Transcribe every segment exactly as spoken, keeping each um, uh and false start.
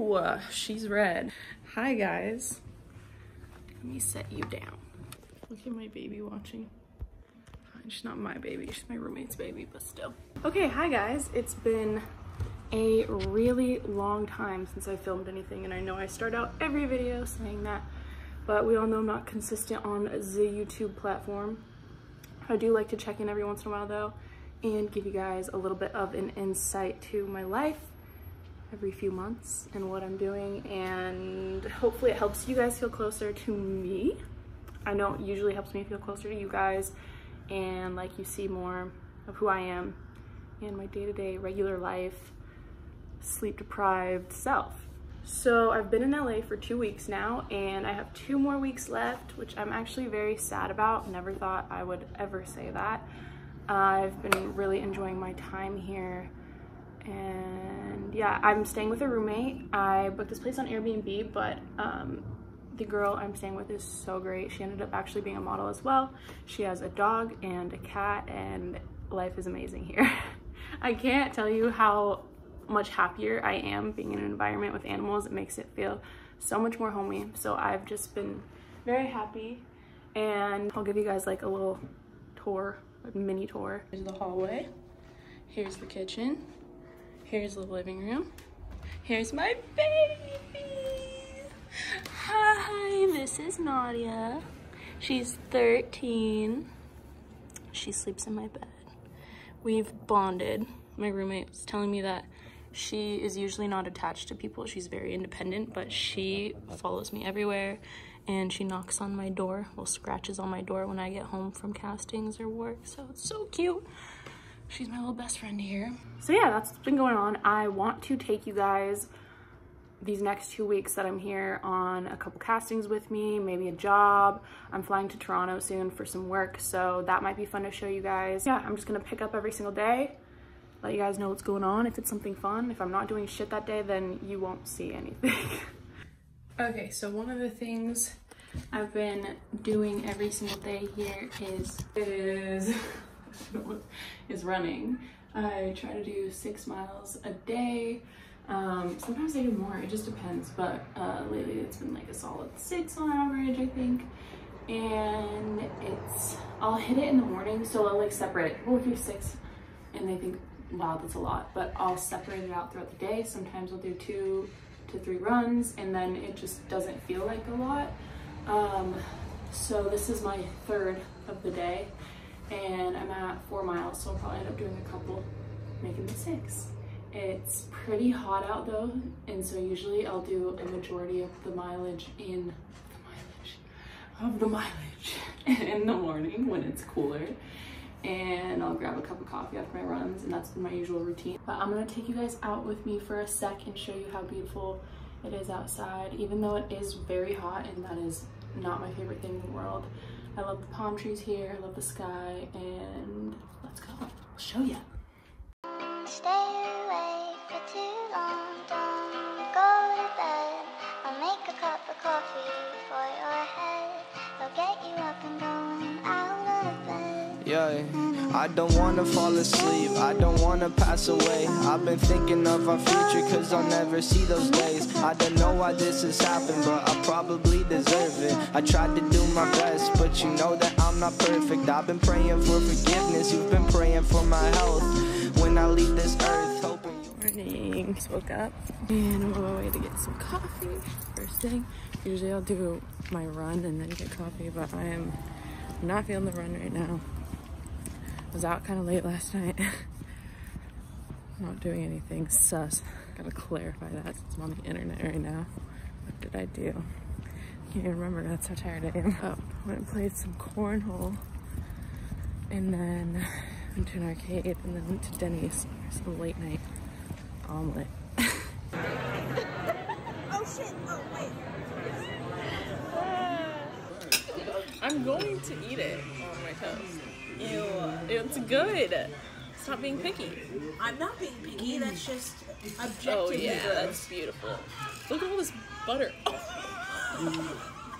Oh, she's red. Hi guys. Let me set you down. Look at my baby watching. She's not my baby, she's my roommate's baby, but still. Okay, hi guys. It's been a really long time since I filmed anything, and I know I start out every video saying that, but we all know I'm not consistent on the YouTube platform. I do like to check in every once in a while though, and give you guys a little bit of an insight to my life every few months and what I'm doing, and hopefully it helps you guys feel closer to me. I know it usually helps me feel closer to you guys, and like you see more of who I am and my day-to-day regular life, sleep deprived self. So I've been in L A for two weeks now, and I have two more weeks left, which I'm actually very sad about. Never thought I would ever say that. Uh, I've been really enjoying my time here, and yeah, I'm staying with a roommate. I booked this place on Airbnb, but um, the girl I'm staying with is so great. She ended up actually being a model as well. She has a dog and a cat, and life is amazing here. I can't tell you how much happier I am being in an environment with animals. It makes it feel so much more homey. So I've just been very happy, and I'll give you guys like a little tour, a mini tour. Here's the hallway, here's the kitchen, here's the living room, here's my baby. Hi, this is Nadia. She's thirteen. She sleeps in my bed. We've bonded. My roommate was telling me that she is usually not attached to people. She's very independent, but she follows me everywhere, and she knocks on my door, well, scratches on my door when I get home from castings or work. So it's so cute. She's my little best friend here. So yeah, that's what's been going on. I want to take you guys these next two weeks that I'm here on a couple castings with me, maybe a job. I'm flying to Toronto soon for some work, so that might be fun to show you guys. Yeah, I'm just gonna pick up every single day, let you guys know what's going on, if it's something fun. If I'm not doing shit that day, then you won't see anything. Okay, so one of the things I've been doing every single day here is, is, is running. I try to do six miles a day. Um, sometimes I do more, it just depends, but uh, lately it's been like a solid six on average, I think. And it's, I'll hit it in the morning, so I'll like separate it. We'll do six, and they think, wow, that's a lot, but I'll separate it out throughout the day. Sometimes I'll do two to three runs, and then it just doesn't feel like a lot. Um, so this is my third of the day, and I'm at four miles, so I'll probably end up doing a couple, making the six. It's pretty hot out though, and so usually I'll do a majority of the mileage in the mileage of the mileage in the morning when it's cooler, and I'll grab a cup of coffee after my runs, and that's been my usual routine. But I'm gonna take you guys out with me for a sec and show you how beautiful it is outside, even though it is very hot, and that is not my favorite thing in the world. I love the palm trees here, I love the sky, and let's go. I'll show you. Stay away for too long, don't go to bed. I'll make a cup of coffee for your head. I'll get you up and going out of bed. Yeah, I don't wanna fall asleep, I don't wanna pass away. I've been thinking of our future, cause I'll never see those days. I don't know why this has happened, but I probably deserve it. I tried to do my best, but you know that I'm not perfect. I've been praying for forgiveness, you've been praying for my health. When I leave this earth, hoping you... Morning. Just woke up and I'm on my way to get some coffee. First thing, usually I'll do my run and then get coffee, but I am not feeling the run right now. I was out kind of late last night. Not doing anything sus. Gotta clarify that since I'm on the internet right now. What did I do? I can't even remember, that's how tired I am. Oh, went and played some cornhole, and then went to an arcade, and then went to Denny's for some late night omelet. Oh shit, oh wait. I'm going to eat it on my toast. Ew, it's good. Stop being picky. I'm not being picky, that's just objectively Oh yeah, gross. that's beautiful. Look at all this butter. Oh.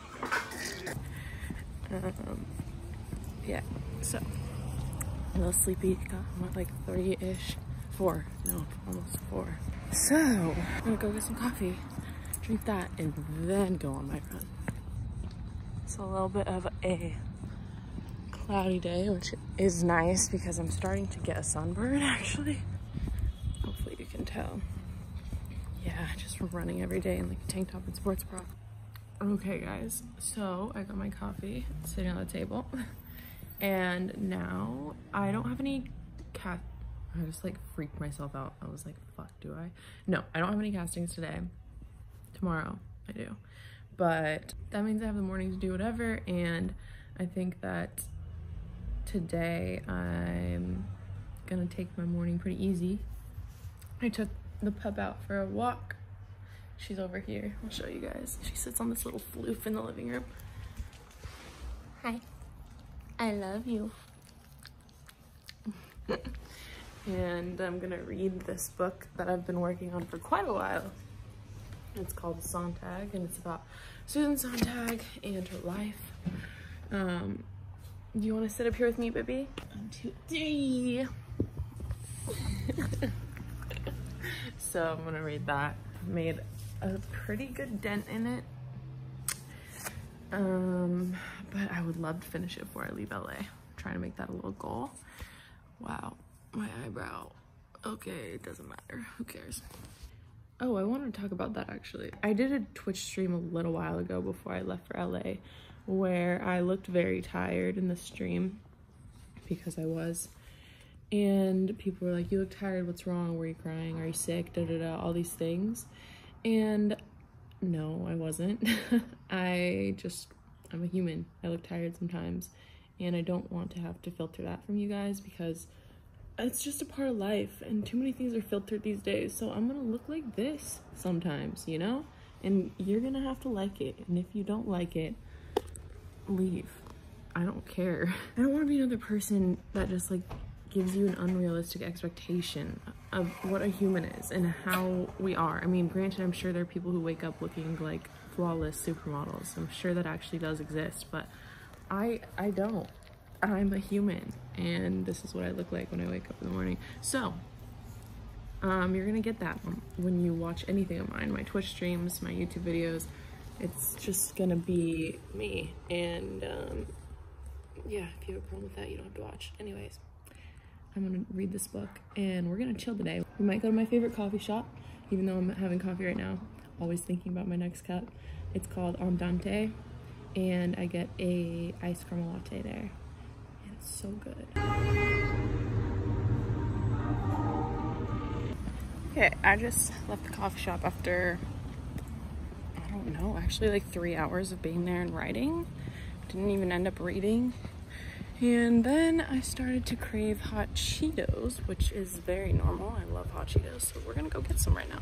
um, yeah, so a little sleepy, got home at like three-ish, four, no, almost four. So, I'm gonna go get some coffee drink that, and then go on my run. It's a little bit of a cloudy day, which is nice because I'm starting to get a sunburn actually. Hopefully you can tell. Yeah, just from running every day in like a tank top and sports bra. Okay guys, so I got my coffee sitting on the table and now I don't have any cat I just like freaked myself out. I was like, fuck, do I? No, I don't have any castings today. Tomorrow I do, but that means I have the morning to do whatever, and I think that today I'm gonna take my morning pretty easy. I took the pup out for a walk. She's over here. I'll show you guys. She sits on this little floof in the living room. Hi. I love you. And I'm gonna read this book that I've been working on for quite a while. It's called Sontag, and it's about Susan Sontag and her life. Um, do you want to sit up here with me, baby? One, two, three. So I'm gonna read that. Made a pretty good dent in it. Um, but I would love to finish it before I leave L A. I'm trying to make that a little goal. Wow, my eyebrow. Okay, it doesn't matter. Who cares? Oh, I wanted to talk about that actually. I did a Twitch stream a little while ago before I left for L A where I looked very tired in the stream because I was. And people were like, you look tired, what's wrong? Were you crying? Are you sick? Da da da, all these things. And no, I wasn't. I just, I'm a human. I look tired sometimes. And I don't want to have to filter that from you guys because it's just a part of life. And too many things are filtered these days. So I'm gonna look like this sometimes, you know? And you're gonna have to like it. And if you don't like it, leave. I don't care. I don't want to be another person that just like gives you an unrealistic expectation of what a human is and how we are. I mean, granted, I'm sure there are people who wake up looking like flawless supermodels. I'm sure that actually does exist, but I I don't. I'm a human, and this is what I look like when I wake up in the morning. So, um, you're gonna get that when you watch anything of mine, my Twitch streams, my YouTube videos. It's just gonna be me, and um, yeah, if you have a problem with that, you don't have to watch. Anyways, I'm gonna read this book, and we're gonna chill today. We might go to my favorite coffee shop, even though I'm having coffee right now. Always thinking about my next cup. It's called Andante, and I get a iced caramel latte there. And it's so good. Okay, I just left the coffee shop after, I don't know, actually like three hours of being there and writing. Didn't even end up reading. And then I started to crave hot Cheetos, which is very normal. I love hot Cheetos, so we're gonna go get some right now.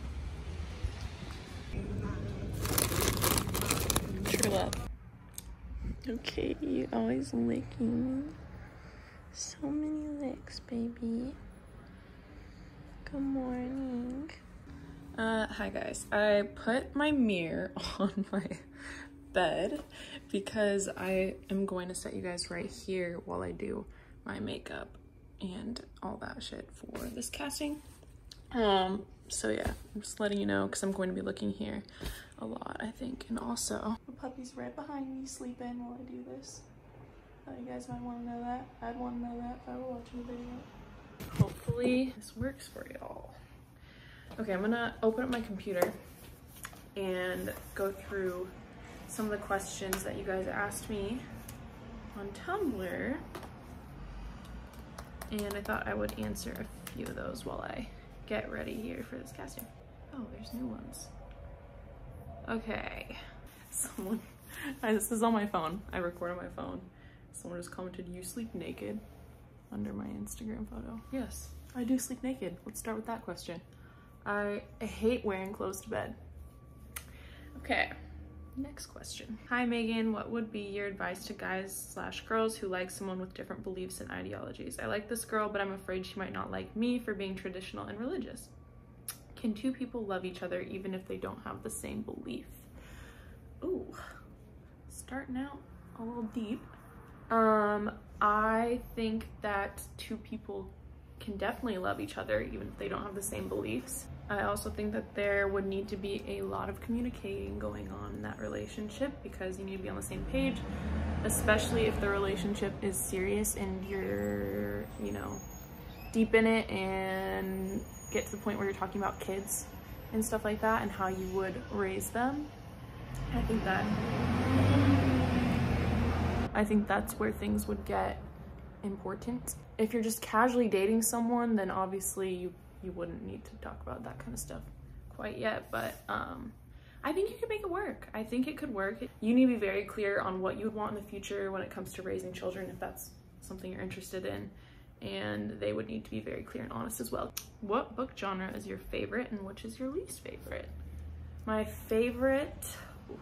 True love. Okay, you always licking me. So many licks, baby. Good morning. Uh, hi guys. I put my mirror on my bed because I am going to set you guys right here while I do my makeup and all that shit for this casting. Um, so yeah, I'm just letting you know because I'm going to be looking here a lot, I think. And also, the puppy's right behind me sleeping while I do this. Uh, you guys might want to know that. I'd want to know that if I were watching the video. Hopefully this works for y'all. Okay, I'm gonna open up my computer and go through some of the questions that you guys asked me on Tumblr. And I thought I would answer a few of those while I get ready here for this casting. Oh, there's new ones. Okay. Someone, this is on my phone. I record on my phone. Someone just commented, you sleep naked under my Instagram photo. Yes, I do sleep naked. Let's start with that question. I, I hate wearing clothes to bed. Okay. Next question. Hi Megan, what would be your advice to guys slash girls who like someone with different beliefs and ideologies? I like this girl, but I'm afraid she might not like me for being traditional and religious. Can two people love each other even if they don't have the same belief? Ooh, starting out a little deep. Um, I think that two people can definitely love each other even if they don't have the same beliefs. I also think that there would need to be a lot of communicating going on in that relationship, because you need to be on the same page, especially if the relationship is serious and you're, you know, deep in it and get to the point where you're talking about kids and stuff like that and how you would raise them. I think that I think that's where things would get important. If you're just casually dating someone, then obviously you you wouldn't need to talk about that kind of stuff quite yet, but um, I think you could make it work. I think it could work. You need to be very clear on what you would want in the future when it comes to raising children, if that's something you're interested in, and they would need to be very clear and honest as well. What book genre is your favorite and which is your least favorite? My favorite, oof,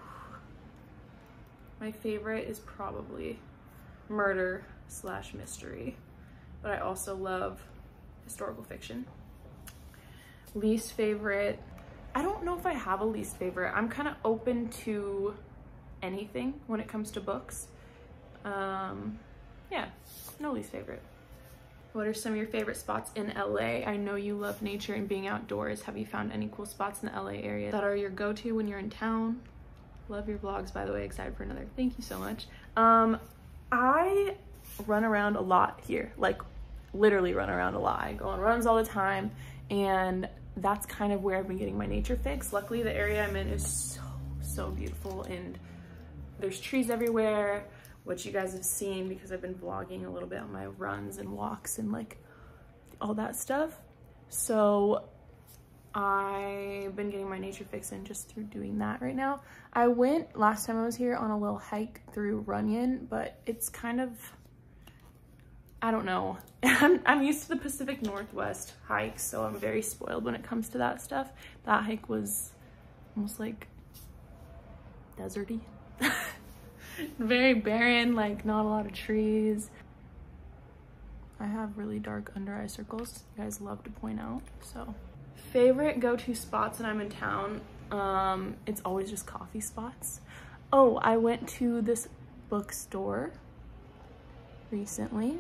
my favorite is probably murder slash mystery, but I also love historical fiction. Least favorite, I don't know if I have a least favorite. I'm kind of open to anything when it comes to books. Um, yeah, no least favorite. What are some of your favorite spots in L A? I know you love nature and being outdoors. Have you found any cool spots in the L A area that are your go-to when you're in town? Love your vlogs, by the way. Excited for another. Thank you so much. Um, I run around a lot here, like literally run around a lot. I go on runs all the time, and that's kind of where I've been getting my nature fix. Luckily, the area I'm in is so, so beautiful, and there's trees everywhere, which you guys have seen because I've been vlogging a little bit on my runs and walks and like all that stuff. So I've been getting my nature fix in just through doing that right now. I went last time I was here on a little hike through Runyon, but it's kind of, I don't know. I'm, I'm used to the Pacific Northwest hikes, so I'm very spoiled when it comes to that stuff. That hike was almost like deserty. Very barren, like not a lot of trees. I have really dark under eye circles, you guys love to point out. So favorite go-to spots when I'm in town, um, it's always just coffee spots. Oh, I went to this bookstore recently,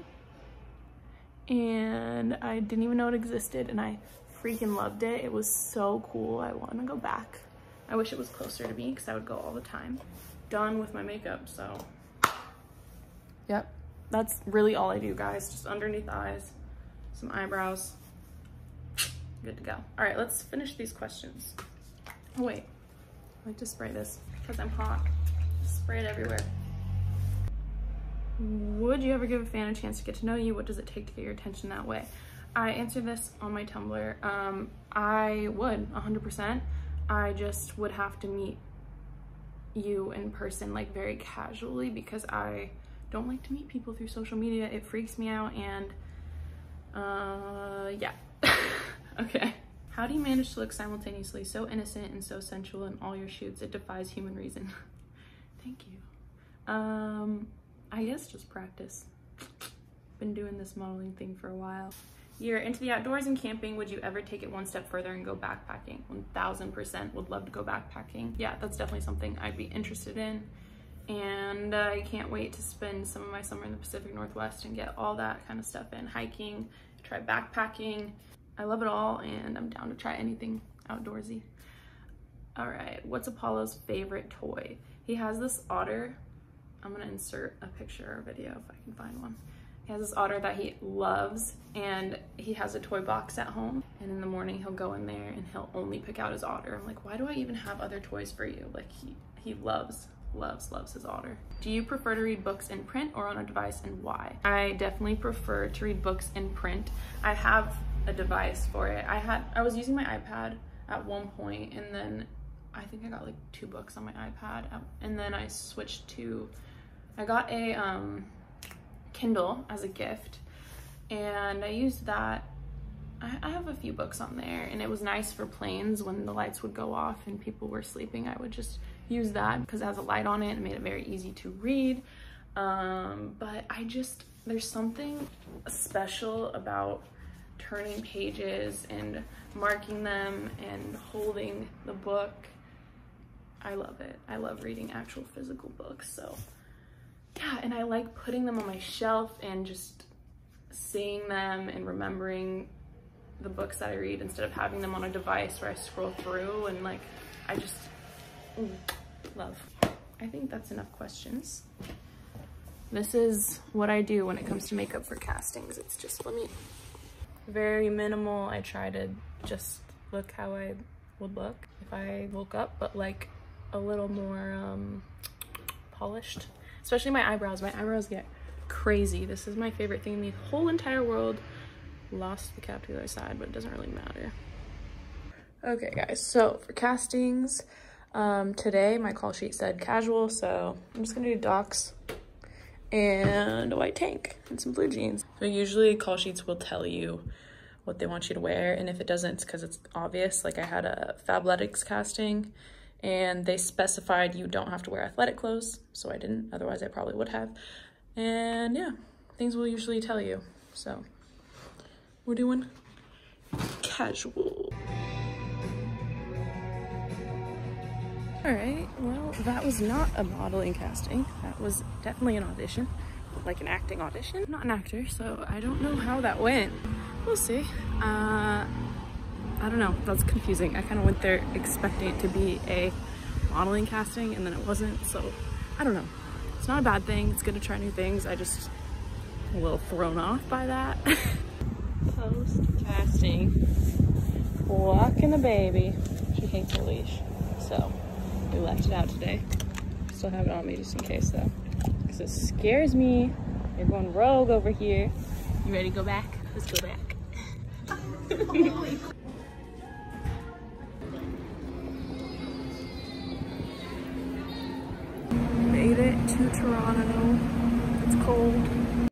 and I didn't even know it existed, and I freaking loved it. It was so cool. I want to go back. I wish it was closer to me because I would go all the time. Done with my makeup, so yep, that's really all I do, guys. Just underneath the eyes, some eyebrows, good to go. All right, let's finish these questions. Oh wait, I like to spray this because I'm hot. Spray it everywhere. Would you ever give a fan a chance to get to know you? What does it take to get your attention that way? I answered this on my Tumblr. Um, I would, one hundred percent. I just would have to meet you in person, like very casually, because I don't like to meet people through social media. It freaks me out, and uh, yeah. Okay. How do you manage to look simultaneously so innocent and so sensual in all your shoots? It defies human reason. Thank you. Um, I guess just practice. Been doing this modeling thing for a while. You're into the outdoors and camping. Would you ever take it one step further and go backpacking? one thousand percent would love to go backpacking. Yeah, that's definitely something I'd be interested in. And uh, I can't wait to spend some of my summer in the Pacific Northwest and get all that kind of stuff in. Hiking, try backpacking. I love it all, and I'm down to try anything outdoorsy. All right, what's Apollo's favorite toy? He has this otter. I'm gonna insert a picture or video if I can find one. He has this otter that he loves, and he has a toy box at home, and in the morning he'll go in there and he'll only pick out his otter. I'm like, why do I even have other toys for you? Like, he, he loves, loves, loves his otter. Do you prefer to read books in print or on a device, and why? I definitely prefer to read books in print. I have a device for it. I had, I was using my iPad at one point, and then I think I got like two books on my iPad, and then I switched to, I got a, um, Kindle as a gift, and I used that. I, I have a few books on there, and it was nice for planes when the lights would go off and people were sleeping. I would just use that because it has a light on it and made it very easy to read. Um, but I just, there's something special about turning pages and marking them and holding the book. I love it. I love reading actual physical books, so yeah, and I like putting them on my shelf and just seeing them and remembering the books that I read instead of having them on a device where I scroll through and like, I just ooh, love. I think that's enough questions. This is what I do when it comes to makeup for castings. It's just, let me, very minimal. I try to just look how I would look if I woke up, but like a little more um, polished. Especially my eyebrows. My eyebrows get crazy. This is my favorite thing in the whole entire world. Lost the cap to the other side, but it doesn't really matter. Okay guys, so for castings, um, today my call sheet said casual, so I'm just gonna do docs and a white tank and some blue jeans. So usually call sheets will tell you what they want you to wear, and if it doesn't, it's because it's obvious. Like I had a Fabletics casting and they specified you don't have to wear athletic clothes, so I didn't, otherwise I probably would have. And yeah, things will usually tell you. So we're doing casual. All right, well, that was not a modeling casting. That was definitely an audition, like an acting audition. I'm not an actor, so I don't know how that went. We'll see. Uh, I don't know, that's confusing. I kind of went there expecting it to be a modeling casting and then it wasn't, so I don't know. It's not a bad thing, it's good to try new things. I just a little thrown off by that. Post-casting, walking the baby. She hates her leash, so we left it out today. Still have it on me just in case though, because it scares me. You're going rogue over here. You ready to go back? Let's go back. Made it to Toronto. It's cold.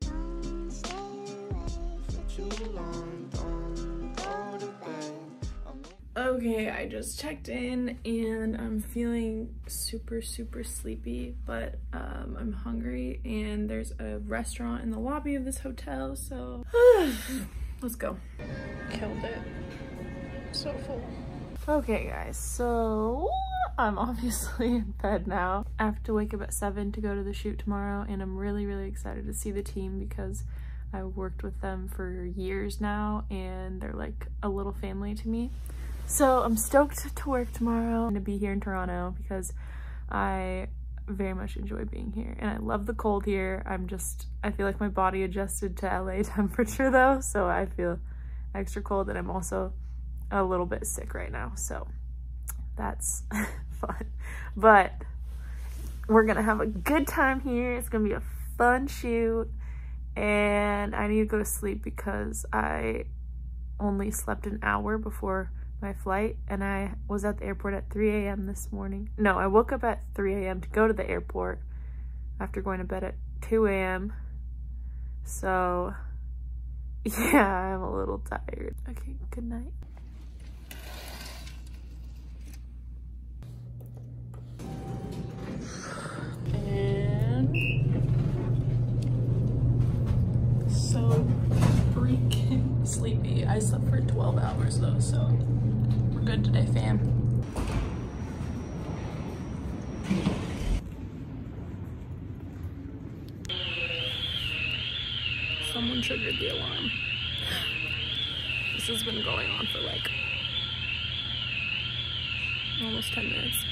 Okay, I just checked in and I'm feeling super, super sleepy, but um, I'm hungry and there's a restaurant in the lobby of this hotel, so let's go. Killed it. So full. Okay guys, so I'm obviously in bed now. I have to wake up at seven to go to the shoot tomorrow, and I'm really, really excited to see the team because I worked with them for years now and they're like a little family to me. So I'm stoked to work tomorrow and to be here in Toronto because I very much enjoy being here and I love the cold here. I'm just, I feel like my body adjusted to L A temperature though, so I feel extra cold, and I'm also a little bit sick right now, so that's fun. But we're gonna have a good time here. It's gonna be a fun shoot, and I need to go to sleep because I only slept an hour before my flight, and I was at the airport at three A M this morning. No, I woke up at three A M to go to the airport after going to bed at two A M So yeah, I'm a little tired. Okay, good night. And so freaking sleepy. I slept for twelve hours though, so we're good today, fam. Someone triggered the alarm. This has been going on for like almost ten minutes.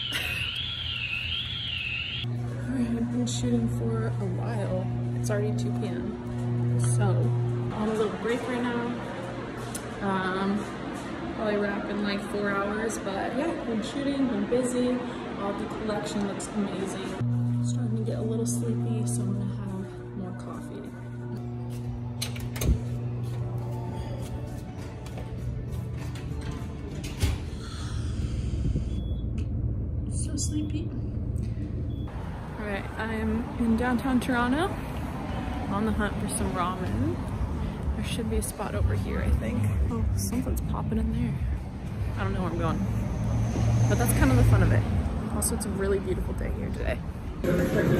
Alright, I've been shooting for a while. It's already two P M So on a little break right now. Um, probably wrap in like four hours, but yeah, been shooting, been busy. All the collection looks amazing. Starting to get a little sleepy, so I'm gonna have more coffee. So sleepy. All right, I'm in downtown Toronto on the hunt for some ramen. There should be a spot over here, I think. Oh, something's popping in there. I don't know where I'm going, but that's kind of the fun of it. Also, it's a really beautiful day here today. That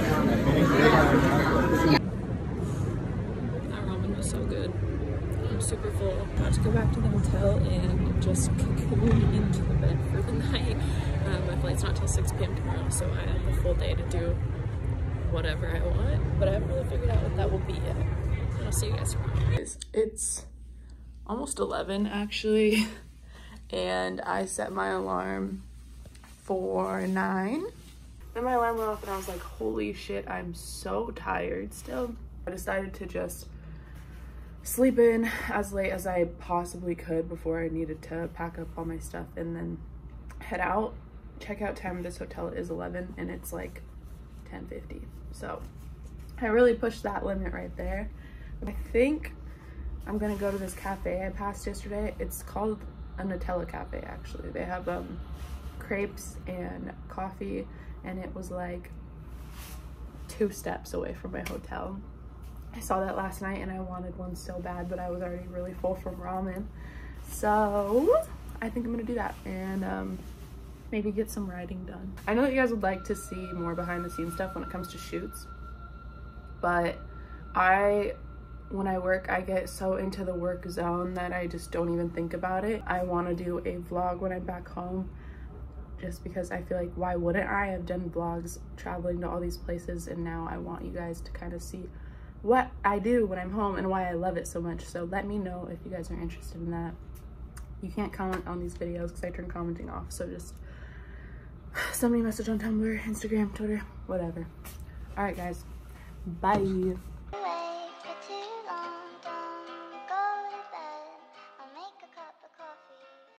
ramen was so good. I'm super full. About to go back to the hotel and just cocoon into the bed for the night. Um, my flight's not till six P M tomorrow, so I have a full day to do whatever I want, but I haven't really figured out what that will be yet. I'll see you guys tomorrow. It's almost eleven actually. And I set my alarm for nine. Then my alarm went off and I was like, holy shit, I'm so tired still. I decided to just sleep in as late as I possibly could before I needed to pack up all my stuff and then head out. Checkout time of this hotel is eleven and it's like ten fifty. So I really pushed that limit right there. I think I'm gonna go to this cafe I passed yesterday. It's called a Nutella cafe actually. They have um, crepes and coffee, and it was like two steps away from my hotel. I saw that last night and I wanted one so bad, but I was already really full from ramen. So I think I'm gonna do that and um, maybe get some writing done. I know that you guys would like to see more behind the scenes stuff when it comes to shoots, but I, when I work, I get so into the work zone that I just don't even think about it. I wanna do a vlog when I'm back home, just because I feel like, why wouldn't I? Have done vlogs traveling to all these places, and now I want you guys to kind of see what I do when I'm home and why I love it so much. So let me know if you guys are interested in that. You can't comment on these videos because I turn commenting off, so just send me a message on Tumblr, Instagram, Twitter, whatever. All right guys, bye.